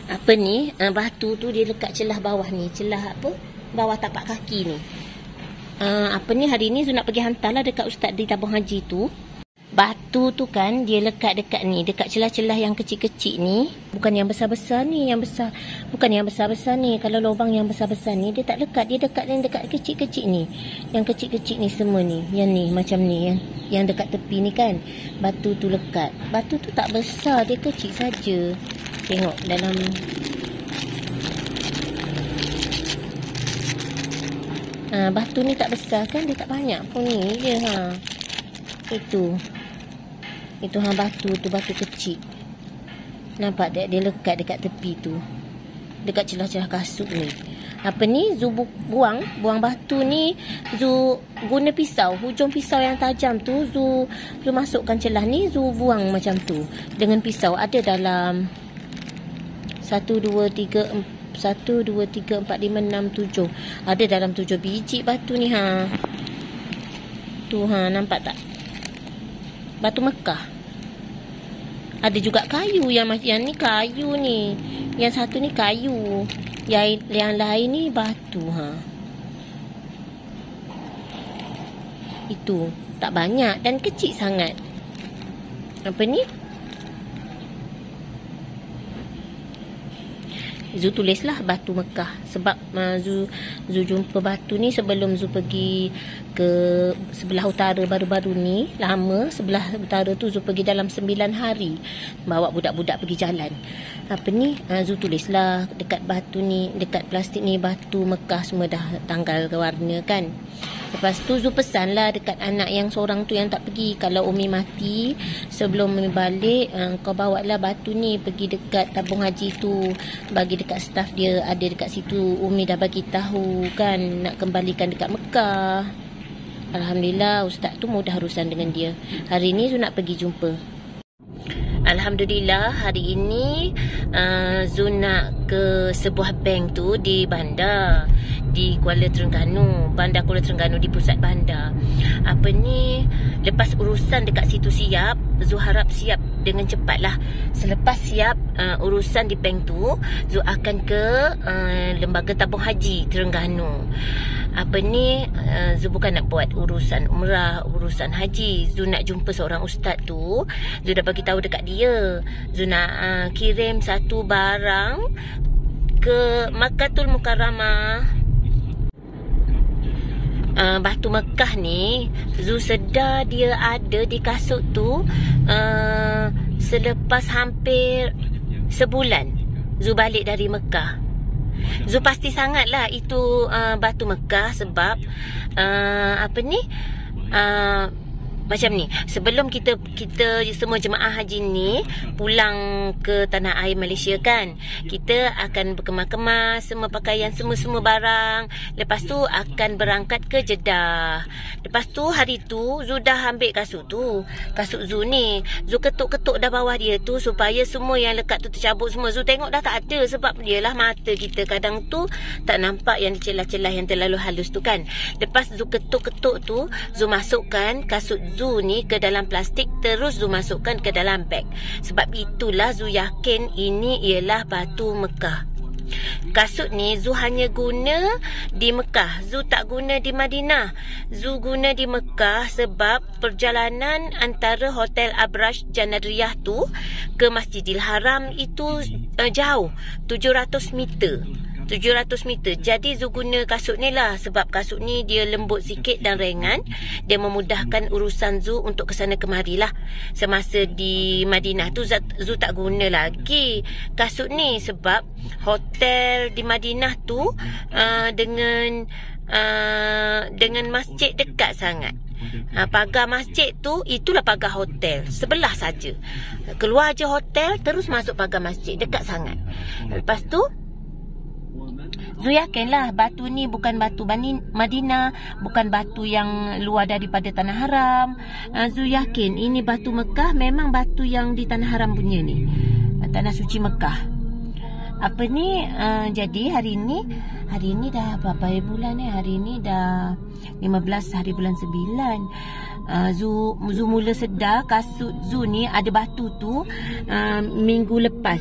Apa ni, batu tu dia lekat celah bawah ni. Celah apa? Bawah tapak kaki ni. Apa ni, hari ni Zu nak pergi hantarlah dekat ustaz di tabung haji tu. Batu tu kan dia lekat dekat ni, dekat celah-celah yang kecil-kecil ni. Bukan yang besar-besar ni, yang besar. Bukan yang besar-besar ni. Kalau lubang yang besar-besar ni dia tak lekat, dia dekat yang dekat kecil-kecil ni. Yang kecil-kecil ni semua ni. Yang ni macam ni, yang dekat tepi ni kan. Batu tu lekat. Batu tu tak besar, dia kecil saja. Tengok dalam batu ni tak besar kan, dia tak banyak pun ni je Itu batu tu, batu kecil. Nampak tak dia lekat dekat tepi tu. Dekat celah-celah kasut ni. Apa ni, Zu buang batu ni. Zu guna pisau, hujung pisau yang tajam tu Zu masukkan celah ni, Zu buang macam tu. Dengan pisau ada dalam 1, 2, 3, 4, 5, 6, 7. Ada dalam 7 biji batu ni Tu nampak tak? Batu Mekah. Ada juga kayu, yang ni kayu ni. Yang satu ni kayu. Yang lain ni batu Itu tak banyak dan kecil sangat. Apa ni? Zu tulislah batu Mekah. Sebab Zu jumpa batu ni sebelum Zu pergi ke sebelah utara baru-baru ni. Lama sebelah utara tu Zu pergi dalam 9 hari. Bawa budak-budak pergi jalan. Apa ni, Zu tulislah dekat batu ni, dekat plastik ni, batu Mekah semua dah tanggal ke warna kan. Lepas tu Zu pesanlah dekat anak yang seorang tu yang tak pergi. Kalau Umi mati, sebelum Umi balik, kau bawa lah batu ni pergi dekat tabung haji tu. Bagi dekat staff dia, ada dekat situ. Umi dah bagi tahu kan, nak kembalikan dekat Mekah. Alhamdulillah ustaz tu mudah urusan dengan dia. Hari ni Zu nak pergi jumpa. Alhamdulillah hari ini Zu nak ke sebuah bank tu di bandar, di Kuala Terengganu, bandar Kuala Terengganu, di pusat bandar. Apa ni, lepas urusan dekat situ siap, Zu harap siap dengan cepat lah. Selepas siap urusan di bank tu, Zu akan ke lembaga tabung haji Terengganu. Apa ni, Zu bukan nak buat urusan umrah, urusan haji. Zu nak jumpa seorang ustaz tu. Zu dah bagi tahu dekat dia. Zu nak kirim satu barang ke Makkatul Mukarramah. Batu Mekah ni Zu sedar dia ada di kasut tu selepas hampir sebulan Zu balik dari Mekah. Zu pasti sangatlah itu batu Mekah sebab apa ni, macam ni, sebelum kita semua jemaah haji ni pulang ke tanah air Malaysia kan, kita akan berkemas-kemas semua pakaian, semua barang. Lepas tu akan berangkat ke Jeddah. Lepas tu hari tu Zu dah ambil kasut tu, kasut Zu ni. Zu ketuk-ketuk dah bawah dia tu supaya semua yang lekat tu tercabut semua. Zu tengok dah tak ada, sebab dia lah mata kita kadang tu tak nampak yang celah-celah yang terlalu halus tu kan. Lepas Zu ketuk-ketuk tu, Zu masukkan kasut Zu ni ke dalam plastik, terus Zu masukkan ke dalam beg. Sebab itulah Zu yakin ini ialah batu Mekah. Kasut ni Zu hanya guna di Mekah. Zu tak guna di Madinah. Zu guna di Mekah sebab perjalanan antara Hotel Abraj Janadriyah tu ke Masjidil Haram itu jauh, 700 meter. 700 meter. Jadi Zu guna kasut ni lah. Sebab kasut ni dia lembut sikit dan ringan. Dia memudahkan urusan Zu untuk kesana kemari lah. Semasa di Madinah tu Zu tak guna lagi kasut ni. Sebab hotel di Madinah tu dengan masjid dekat sangat. Pagar masjid tu, itulah pagar hotel, sebelah saja. Keluar je hotel, terus masuk pagar masjid, dekat sangat. Lepas tu Zu yakinlah batu ni bukan batu Madinah, bukan batu yang luar daripada tanah haram. Zu yakin ini batu Mekah, memang batu yang di tanah haram punya ni, tanah suci Mekah. Apa ni, jadi hari ni dah berapa hari bulan ni? Hari ni dah 15 hari bulan 9. Zu mula sedar kasut Zu ni ada batu tu minggu lepas.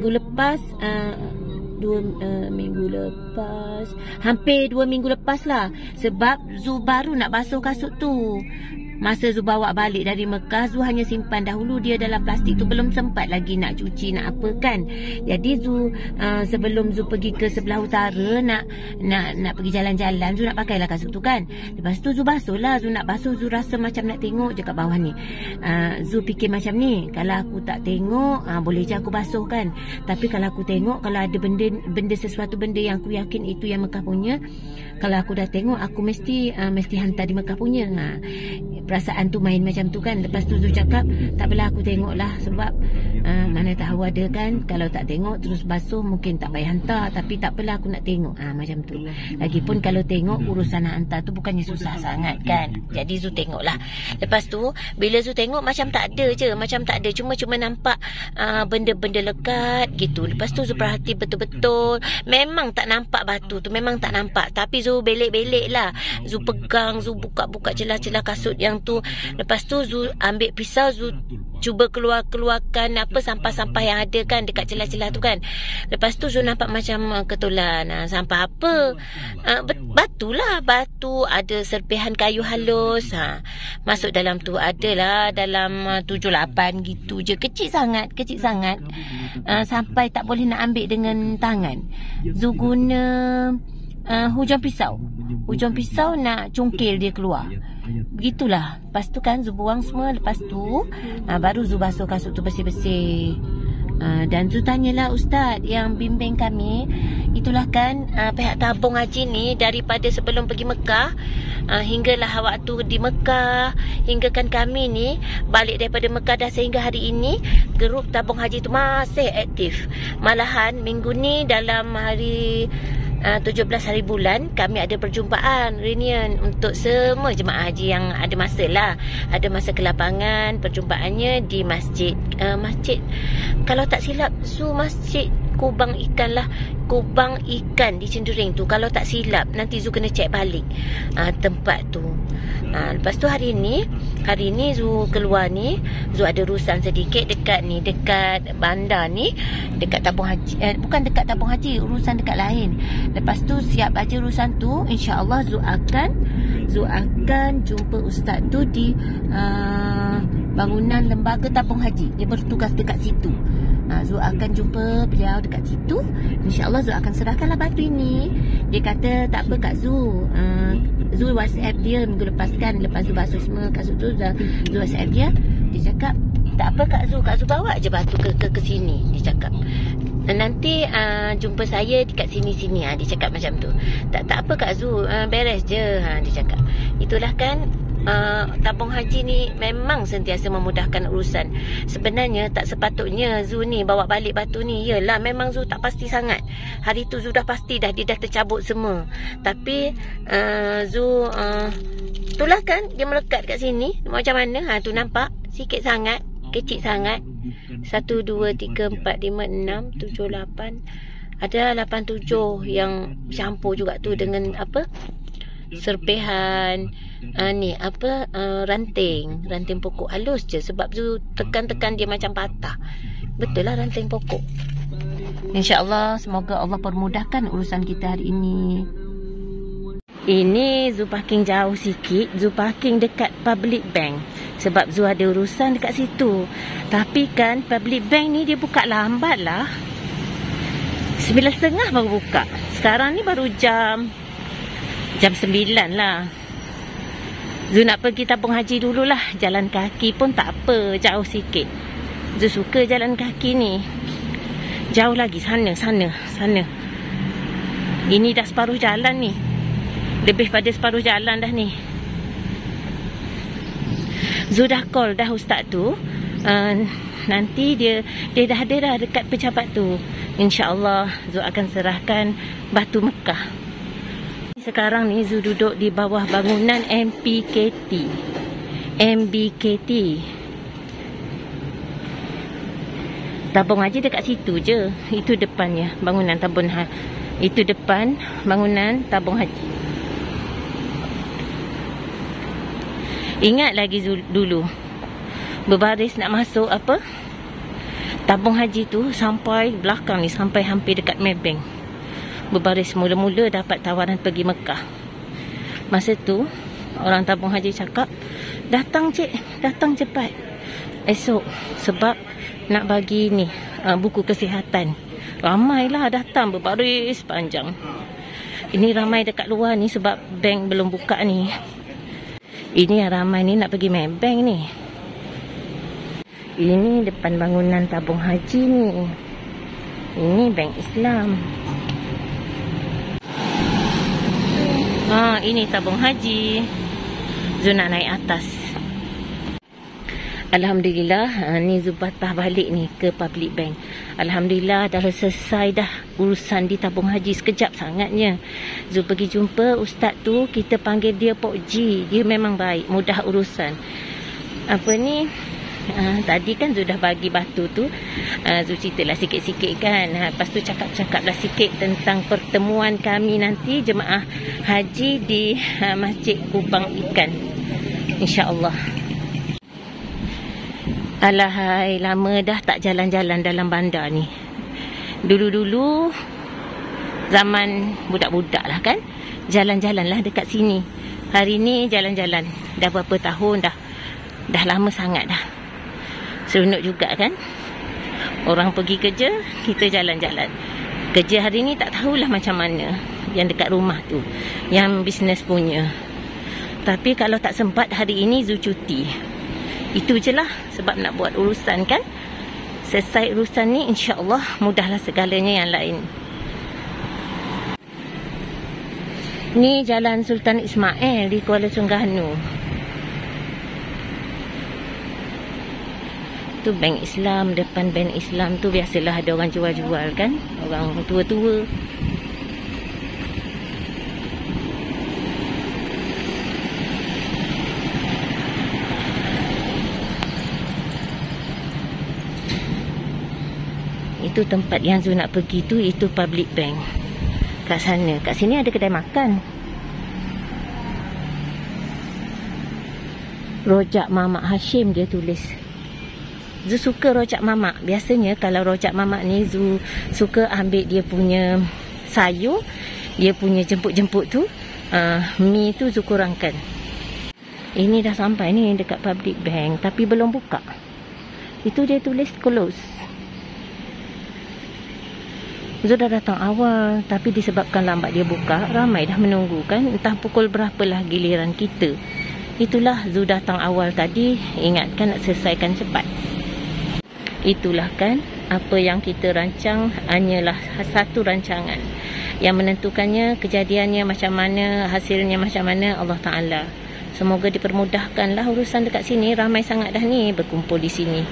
Hampir 2 minggu lepas lah. Sebab Zu baru nak basuh kasut tu. Masa Zu bawa balik dari Mekah, Zu hanya simpan dahulu dia dalam plastik tu, belum sempat lagi nak cuci, nak apa kan. Jadi Zu sebelum Zu pergi ke sebelah utara nak pergi jalan-jalan, Zu nak pakailah kasut tu kan. Lepas tu Zu basuh lah. Zu nak basuh, Zu rasa macam nak tengok je kat bawah ni. Zu fikir macam ni, kalau aku tak tengok boleh je aku basuh kan. Tapi kalau aku tengok, kalau ada sesuatu benda yang aku yakin itu yang Mekah punya, kalau aku dah tengok, aku mesti hantar di Mekah punya. Perasaan tu main macam tu kan. Lepas tu Zu cakap, tak apalah aku tengok lah. Sebab mana tahu ada kan, kalau tak tengok terus basuh mungkin tak payah hantar. Tapi tak apalah aku nak tengok. Macam tu. Lagipun kalau tengok, urusan nak hantar tu bukannya susah sangat kan. Jadi Zu tengok lah. Lepas tu bila Zu tengok, macam tak ada je. Macam tak ada, cuma nampak benda-benda lekat gitu. Lepas tu Zu perhati betul-betul, memang tak nampak batu tu, memang tak nampak. Tapi Zu belik-belik lah. Zu pegang, Zu buka-buka celah-celah kasut yang tu. Lepas tu Zu ambil pisau, Zu cuba keluarkan apa sampah-sampah yang ada kan dekat celah-celah tu kan. Lepas tu Zu nampak macam ketulan. Sampah apa? Batu lah. Batu, ada serpihan kayu halus. Masuk dalam tu adalah dalam 7-8 gitu je. Kecil sangat. Sampai tak boleh nak ambil dengan tangan. Zu guna hujung pisau nak cungkil dia keluar. Begitulah. Lepas tu kan Zu buang semua. Lepas tu baru Zu basuh kasut tu bersih-bersih. Dan Zu tanyalah ustaz yang bimbing kami. Itulah kan pihak tabung haji ni, daripada sebelum pergi Mekah hinggalah waktu di Mekah, hinggakan kami ni balik daripada Mekah dah sehingga hari ini, grup tabung haji tu masih aktif. Malahan minggu ni dalam hari 17 hari bulan kami ada perjumpaan reunion untuk semua jemaah haji yang ada masa lah. Ada masa ke lapangan. Perjumpaannya di masjid kalau tak silap masjid Kubang Ikan lah. Kubang Ikan di Cendering tu, kalau tak silap. Nanti Zu kena cek balik tempat tu. Lepas tu hari ni Zu keluar ni, Zu ada urusan sedikit dekat bandar ni, dekat tabung haji. Bukan dekat tabung haji, urusan dekat lain. Lepas tu siap baca urusan tu, insya-Allah Zu akan jumpa ustaz tu di bangunan lembaga tabung haji. Dia bertugas dekat situ. Zu akan jumpa beliau dekat situ. InsyaAllah Zu akan serahkanlah batu ini. Dia kata tak apa Kak Zu. Zu WhatsApp dia minggu lepas kan. Lepas Zu basuh semua kasut tu, Zu WhatsApp dia. Dia cakap tak apa Kak Zu bawa je batu ke sini. Dia cakap nanti jumpa saya dekat sini-sini. Dia cakap macam tu. Tak apa Kak Zu, beres je. Dia cakap. Itulah kan, tabung haji ni memang sentiasa memudahkan urusan. Sebenarnya tak sepatutnya Zu ni bawa balik batu ni. Yelah, memang Zu tak pasti sangat. Hari tu Zu dah pasti dah, dia dah tercabut semua. Tapi Zu itulah kan, dia melekat kat sini. Macam mana? Tu nampak sikit sangat, kecil sangat. 1, 2, 3, 4, 5, 6, 7, 8. Ada 8, 7 yang campur juga tu dengan apa, serpihan ranting pokok halus je. Sebab Zu tekan-tekan dia macam patah. Betul lah, ranting pokok. InsyaAllah semoga Allah permudahkan urusan kita hari ini. Ini Zu parking jauh sikit. Zu parking dekat Public Bank sebab Zu ada urusan dekat situ. Tapi kan Public Bank ni dia buka lambat lah. 9.30 baru buka. Sekarang ni baru jam 9 lah. Zu nak pergi tabung haji dululah. Jalan kaki pun tak apa, jauh sikit. Zu suka jalan kaki ni. Jauh lagi, sana. Ini dah separuh jalan ni. Lebih pada separuh jalan dah ni. Zu dah call dah ustaz tu. Nanti dia dah ada dah dekat pejabat tu. InsyaAllah Zu akan serahkan batu Mekah. Sekarang ni Zu duduk di bawah bangunan MBKT. Tabung haji dekat situ je. Itu depannya bangunan tabung haji. Itu depan bangunan tabung haji. Ingat lagi dulu berbaris nak masuk apa tabung haji tu sampai belakang ni, sampai hampir dekat Maybank. Berbaris mula-mula dapat tawaran pergi Mekah. Masa tu orang tabung haji cakap, datang cik, datang cepat esok sebab nak bagi ni buku kesihatan. Ramailah datang berbaris panjang. Ini ramai dekat luar ni sebab bank belum buka ni. Ini yang ramai ni nak pergi Maybank ni. Ini depan bangunan tabung haji ni. Ini bank Islam. Ini tabung haji. Zul nak naik atas. Alhamdulillah, ni Zul patah balik ni ke public bank. Alhamdulillah dah selesai dah urusan di tabung haji. Sekejap sangatnya. Zul pergi jumpa ustaz tu, kita panggil dia Pok G. Dia memang baik, mudah urusan. Apa ni, tadi kan Zul dah bagi batu tu, Zul ceritalah sikit-sikit kan. Lepas tu cakap-cakaplah sikit tentang pertemuan kami nanti jemaah haji di Masjid Kubang Ikan, InsyaAllah. Alahai, lama dah tak jalan-jalan dalam bandar ni. Dulu-dulu zaman budak-budak lah kan, jalan-jalan lah dekat sini. Hari ni jalan-jalan dah berapa tahun dah. Dah lama sangat dah. Seronok juga kan. Orang pergi kerja, kita jalan-jalan. Kerja hari ni tak tahulah macam mana yang dekat rumah tu, yang bisnes punya. Tapi kalau tak sempat hari ini Zul cuti. Itu je lah sebab nak buat urusan kan. Selesai urusan ni insya-Allah mudahlah segalanya yang lain. Ni Jalan Sultan Ismail di Kuala Terengganu. Tu bank Islam, depan bank Islam tu biasalah ada orang jual-jual kan, orang tua-tua. Itu tempat yang Zul nak pergi tu, itu public bank. Kat sana, kat sini ada kedai makan. Rojak Mamak Hashim dia tulis. Zul suka rojak mamak. Biasanya kalau rojak mamak ni Zul suka ambil dia punya sayur, dia punya jemput-jemput tu, mi tu Zul kurangkan. Ini dah sampai ni dekat public bank tapi belum buka. Itu dia tulis close. Zul dah datang awal tapi disebabkan lambat dia buka, ramai dah menunggu kan. Entah pukul berapalah giliran kita. Itulah Zul datang awal tadi, ingatkan nak selesaikan cepat. Itulah kan, apa yang kita rancang hanyalah satu rancangan. Yang menentukannya, kejadiannya macam mana, hasilnya macam mana, Allah Ta'ala. Semoga dipermudahkanlah urusan dekat sini. Ramai sangat dah ni berkumpul di sini.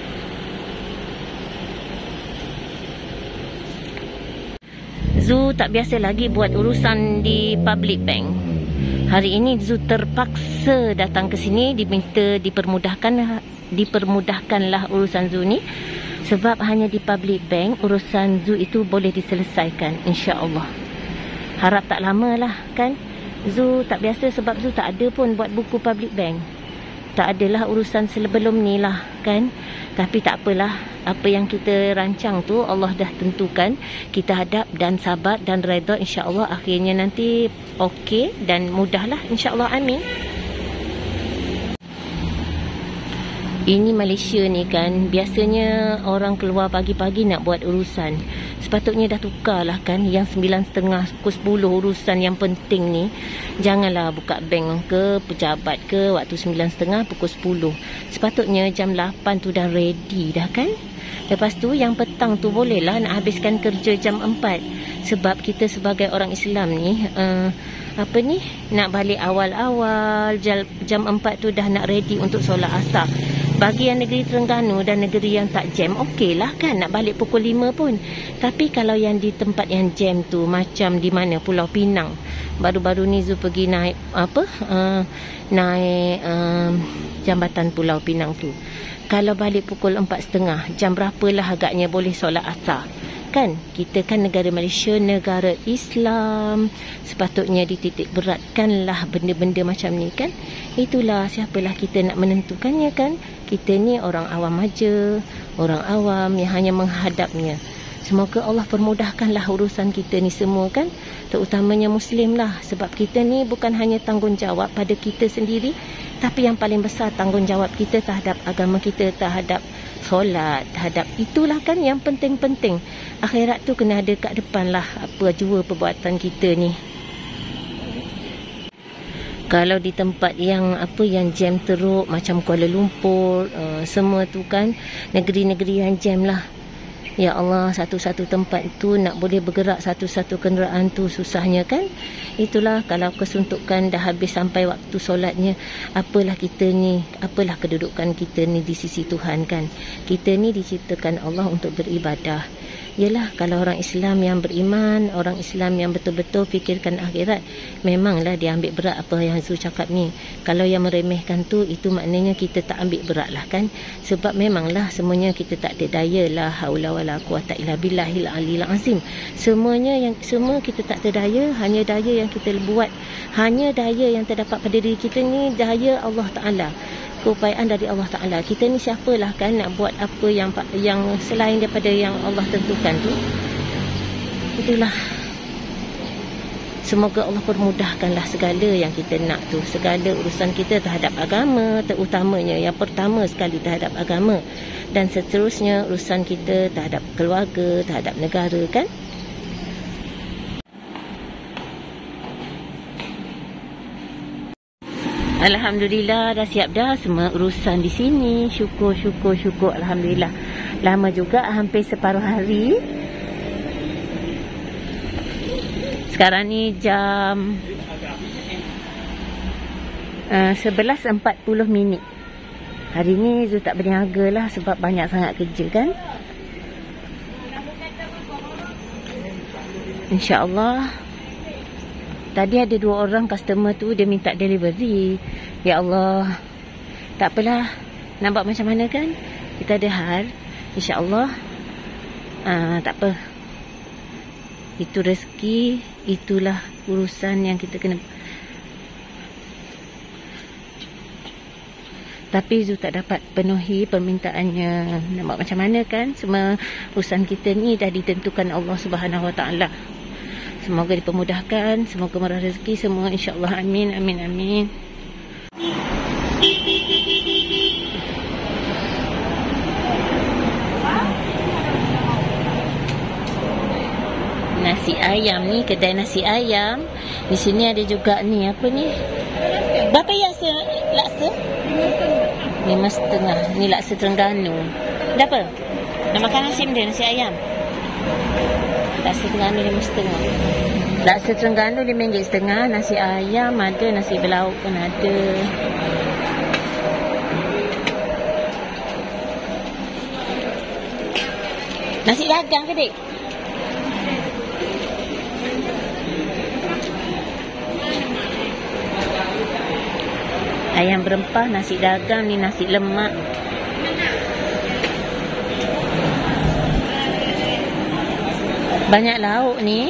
Zul tak biasa lagi buat urusan di public bank. Hari ini Zul terpaksa datang ke sini, diminta dipermudahkanlah urusan Zul ni. Sebab hanya di public bank urusan Zul itu boleh diselesaikan, insya-Allah. Harap tak lama lah kan. Zul tak biasa sebab Zul tak ada pun buat buku public bank. Tak adalah urusan sebelum ni lah kan. Tapi tak apalah, apa yang kita rancang tu Allah dah tentukan. Kita hadap dan sabar dan redha, insya-Allah akhirnya nanti okey dan mudahlah, insya-Allah. Amin. Ini Malaysia ni kan, biasanya orang keluar pagi-pagi nak buat urusan. Sepatutnya dah tukarlah kan, yang 9.30 pukul 10 urusan yang penting ni. Janganlah buka bank ke, pejabat ke, waktu 9.30 pukul 10. Sepatutnya jam 8 tu dah ready dah kan. Lepas tu yang petang tu bolehlah nak habiskan kerja jam 4. Sebab kita sebagai orang Islam ni, nak balik awal-awal, jam 4 tu dah nak ready untuk solat asar. Bagi yang negeri Terengganu dan negeri yang tak jam, okey lah kan nak balik pukul 5 pun. Tapi kalau yang di tempat yang jam tu, macam di mana, Pulau Pinang. Baru-baru ni Zul pergi naik jambatan Pulau Pinang tu. Kalau balik pukul 4.30, jam berapalah agaknya boleh solat asar kan? Kita kan negara Malaysia, negara Islam. Sepatutnya dititik beratkanlah benda-benda macam ni kan? Itulah, siapalah kita nak menentukannya kan? Kita ni orang awam aja, orang awam yang hanya menghadapnya. Semoga Allah permudahkanlah urusan kita ni semua kan? Terutamanya Muslim lah. Sebab kita ni bukan hanya tanggungjawab pada kita sendiri, tapi yang paling besar tanggungjawab kita terhadap agama kita, terhadap solat, terhadap itulah kan yang penting-penting. Akhirat tu kena ada kat depan lah, apa jua perbuatan kita ni. Kalau di tempat yang yang jam teruk macam Kuala Lumpur, semua tu kan negeri-negeri yang jam lah. Ya Allah, satu-satu tempat tu nak boleh bergerak satu-satu kenderaan tu susahnya kan? Itulah, kalau kesuntukan dah habis sampai waktu solatnya, apalah kita ni, apalah kedudukan kita ni di sisi Tuhan kan? Kita ni diciptakan Allah untuk beribadah. Yalah, kalau orang Islam yang beriman, orang Islam yang betul-betul fikirkan akhirat, memanglah dia ambil berat apa yang Zul cakap ni. Kalau yang meremehkan tu, itu maknanya kita tak ambil berat lah kan? Sebab memanglah semuanya kita tak ada daya lah, haula wala quwata illa billahil aliyil azim. Semua kita tak ada daya, hanya daya yang kita buat, hanya daya yang terdapat pada diri kita ni, daya Allah Ta'ala, keupayaan dari Allah Ta'ala. Kita ni siapalah kan nak buat apa yang selain daripada yang Allah tentukan tu. Itulah, semoga Allah permudahkanlah segala yang kita nak tu, segala urusan kita terhadap agama, terutamanya yang pertama sekali terhadap agama, dan seterusnya urusan kita terhadap keluarga, terhadap negara kan. Alhamdulillah, dah siap dah semua urusan di sini. Syukur Alhamdulillah. Lama juga, hampir separuh hari. Sekarang ni jam 11.40. Hari ni Zul tak berniaga lah sebab banyak sangat kerja kan. InsyaAllah. Tadi ada 2 orang customer tu, dia minta delivery. Ya Allah, tak apalah, nampak macam mana kan? Kita ada hal, insyaAllah. Tak apa, itu rezeki, itulah urusan yang kita kena. Tapi Zul tak dapat penuhi permintaannya. Nampak macam mana kan? Semua urusan kita ni dah ditentukan Allah Subhanahu Wa Taala. Semoga dipermudahkan, semoga murah rezeki semua, insyaAllah. Amin, amin, amin. Nasi ayam ni, kedai nasi ayam. Di sini ada juga ni, apa ni? Berapa ya laksa? 5.5. Ni laksa Terengganu. Dah apa? Nak makan nasi dia, nasi ayam. Laksa Terengganu 5.5. Laksa Terengganu RM5.5. Nasi ayam ada, nasi berlauk pun ada. Nasi dagang ke dik? Ayam berempah, nasi dagang, ni nasi lemak. Banyak lauk ni.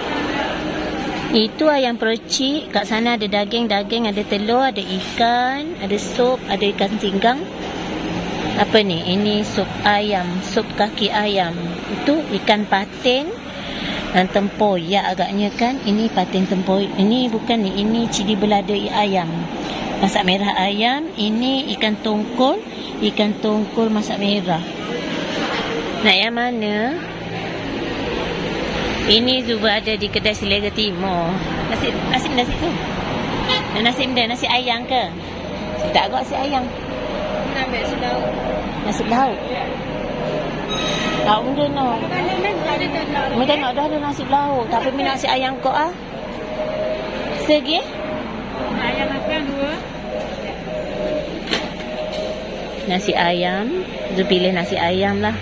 Itu ayam percik. Kat sana ada daging-daging, ada telur, ada ikan, ada sup, ada ikan singgang. Apa ni? Ini sup ayam, sup kaki ayam. Itu ikan patin dan tempoyak agaknya kan. Ini patin tempoyak. Ini bukan ni, ini cili belada ayam, masak merah ayam. Ini ikan tongkol masak merah. Nak yang mana? Ini Zuba ada di kedai Selera Timur. Nasi tu. Nasi ayam ke? Tak agak nasi ayam. Nak ambil nasi lauk. Nasi lauk. Tahu dia no. Mereka nak dah ada nasi lauk. Tapi minat nasi ayam kau ah. Segi? Ayam makan 2. Nasi ayam. Zul pilih nasi ayam lah.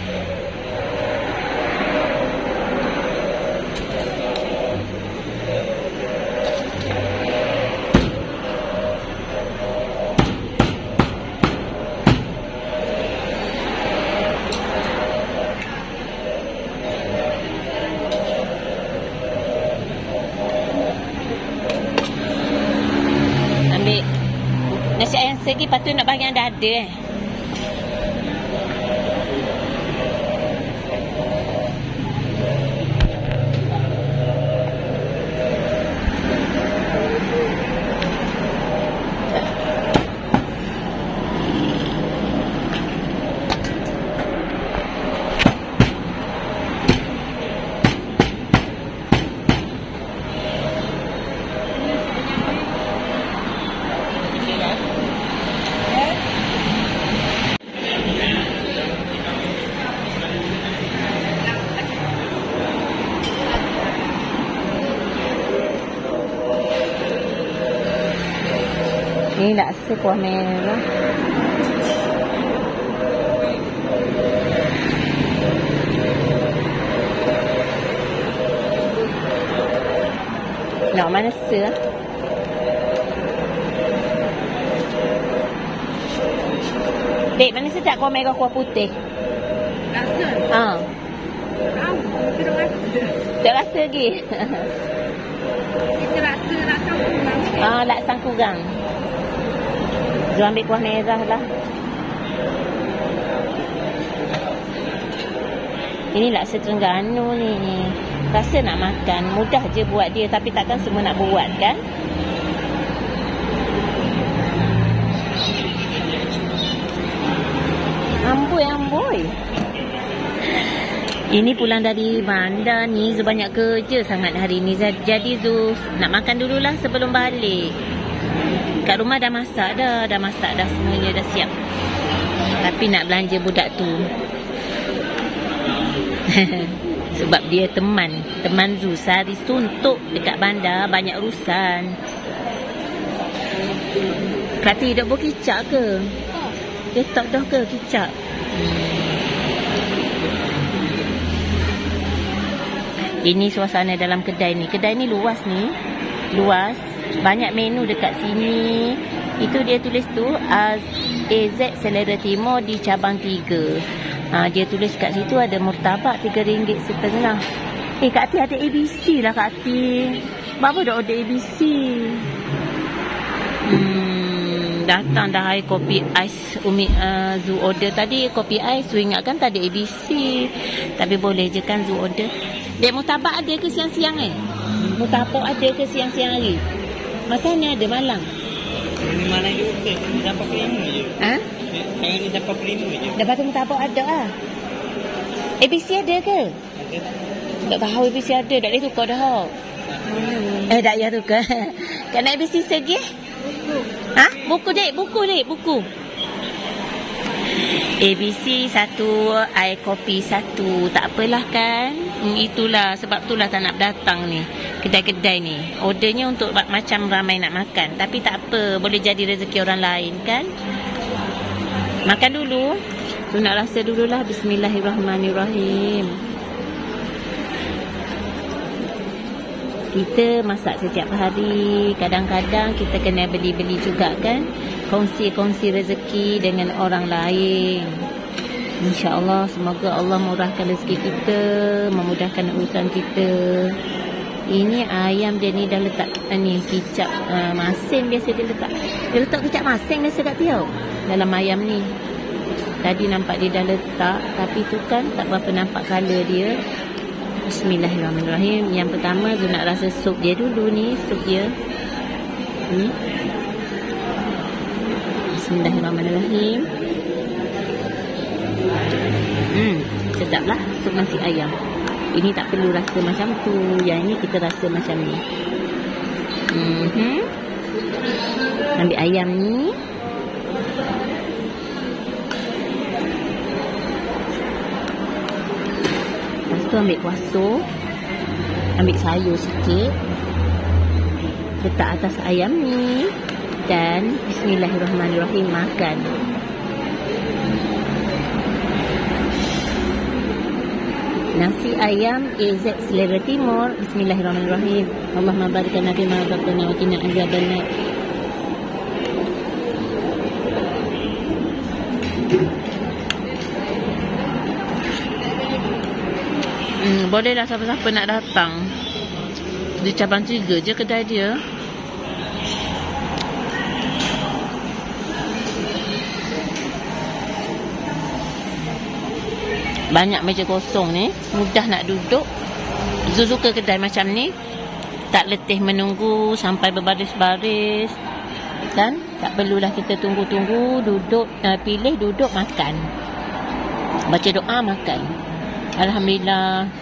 segi patut nak bahagian dada Ini laksa kuah merah. Nak mana se? Dek, mana sedap kuah merah kuah putih? Rasa? Haa. Tidak rasa. Tak rasa lagi? Kita rasa laksang kurang. Laksang kurang. Zul ambil kuah merah lah. Ini laksa Terengganu ni. Rasa nak makan. Mudah je buat dia. Tapi takkan semua nak buat kan? Amboi. Ini pulang dari bandar ni. Zul banyak kerja sangat hari ni. Jadi Zul nak makan dululah sebelum balik. Kat rumah dah masak dah. Dah masak dah, semuanya dah siap. Tapi nak belanja budak tu. Sebab dia teman Zul sehari suntuk dekat bandar. Banyak urusan. Kata hidup berkicap ke? Dia tak dah ke kicap? Ini suasana dalam kedai ni. Kedai ni luas ni. Luas. Banyak menu dekat sini. Itu dia tulis tu AZ Selera Timur di cabang 3. Dia tulis kat situ ada murtabak RM3.50. Kak Ati ada ABC lah Kak Ati. Bapa dah order ABC. Datang dah hai kopi ais Umi Zul order tadi kopi ais. Zul ingatkan tak ada ABC. Tapi boleh je kan Zul order. Dek, murtabak ada ke siang-siang Murtabak ada ke siang-siang hari? Masa ni ada malang? Ini mana juga? Dapat prima je. Ha? Yang ni dapat prima je. Dapat murtabak ada lah. ABC ada ke? Ada. Tak tahu ABC ada. Tak boleh tukar dah. Tak payah tukar. Kak nak ABC segi? Ha? Buku dek. Buku. ABC 1, air kopi 1. Tak apalah kan? Itulah sebab itulah tak nak datang ni. Kedai-kedai ni ordernya untuk macam ramai nak makan. Tapi tak apa, boleh jadi rezeki orang lain kan. Makan dulu. Tu nak rasa dululah. Bismillahirrahmanirrahim. Kita masak setiap hari. Kadang-kadang kita kena beli-beli juga kan. Kongsi-kongsi rezeki dengan orang lain. InsyaAllah semoga Allah murahkan rezeki kita, memudahkan urusan kita. Ini ayam dia ni dah letak ni kicap masin biasa dia letak. Dia letak kicap masin biasa kat Tiaw dalam ayam ni. Tadi nampak dia dah letak, tapi tu kan tak berapa nampak color dia. Bismillahirrahmanirrahim. Yang pertama Zul nak rasa sup dia dulu ni. Sup dia ni. Bismillahirrahmanirrahim. Sedap lah sup nasi ayam. Ini tak perlu rasa macam tu. Yang ini kita rasa macam ni. Ambil ayam ni. Lepas tu ambil kuasa. Ambil sayur sikit. Letak atas ayam ni. Dan bismillahirrahmanirrahim makan. Nasi ayam AZ Selera Timur. Bismillahirrahmanirrahim. Allahumma barik lana fi ma razaqtana wa qina azabannar. Bolehlah siapa-siapa nak datang. Di cabang 3 je kedai dia. Banyak meja kosong ni. Mudah nak duduk. Zul suka kedai macam ni. Tak letih menunggu sampai berbaris-baris. Dan tak perlulah kita tunggu-tunggu. Duduk, pilih, duduk, makan. Baca doa, makan. Alhamdulillah.